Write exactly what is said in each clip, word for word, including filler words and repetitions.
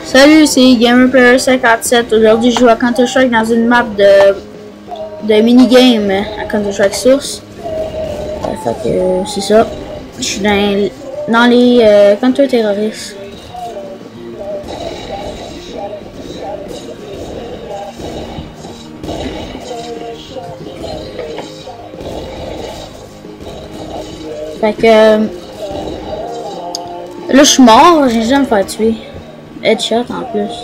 Salut, c'est GamerPlayer cinquante-sept. Aujourd'hui, je joue à Counter-Strike dans une map de, de minigame à Counter-Strike Source. Euh, fait que euh, c'est ça. Je suis dans, dans les euh, counter-terroristes. Fait que euh, là, je suis mort. J'ai jamais me faire tuer. Headshot en plus.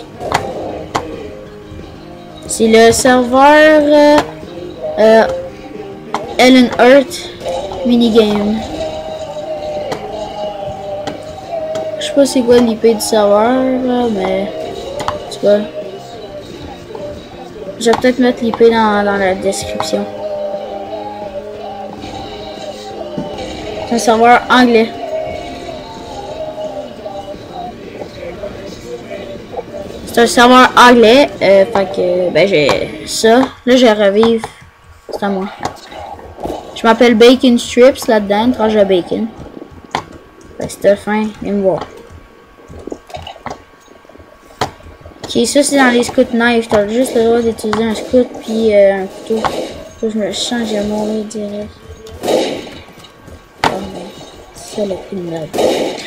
C'est le serveur euh, euh, Ellen Earth minigame. Je sais pas c'est quoi l'I P du serveur, là, mais en tout cas, je vais peut-être mettre l'I P dans, dans la description. C'est un serveur anglais. C'est un serveur anglais, euh, fait que ben j'ai ça. Là j'ai revive. C'est à moi. Je m'appelle Bacon Strips là-dedans, tranche de bacon. Fait que c'était fin, viens me voir. Ok, ça c'est dans les scout knives. T'as juste le droit d'utiliser un scout puis euh, un couteau. Faut que je me change, je vais mourir direct. Oh mais ça le coup de merde.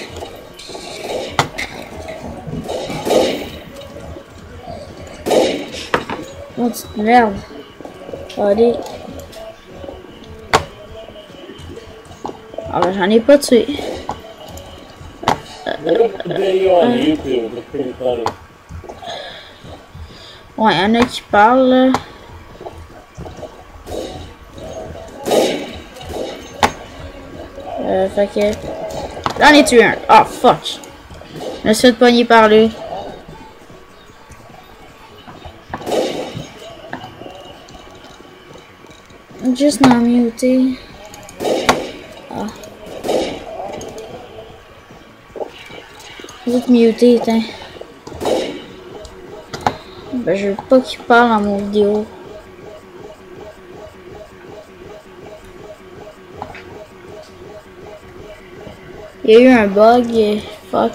Oh, petite merde. Allez. Ah ben j'en ai pas tué. Euh, euh, ouais, y'en a qui parlent là. Euh, fait que... J'en ai tué un. Oh fuck. Je me suis fait pogner par lui. Juste non muté. Ah. Juste muté, tiens. Ben, je veux pas qu'il parle dans mon vidéo. Il y a eu un bug et fuck.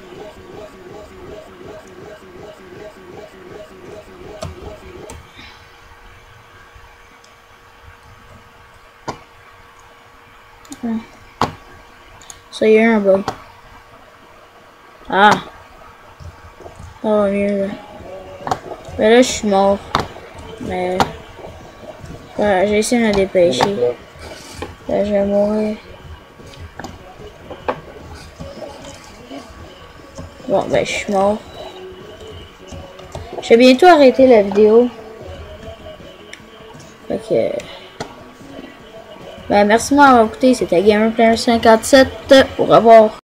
Ça y est, un bug. Ah! Ça va mieux là. Mais là, je suis mort. Mais. Voilà, j'ai essayé de me dépêcher. Là, je vais mourir. Bon, ben, je suis mort. Je vais bientôt arrêter la vidéo. Fait que. Ben, merci de m'avoir écouté. C'était GamerPlayer cinquante-sept. Au revoir.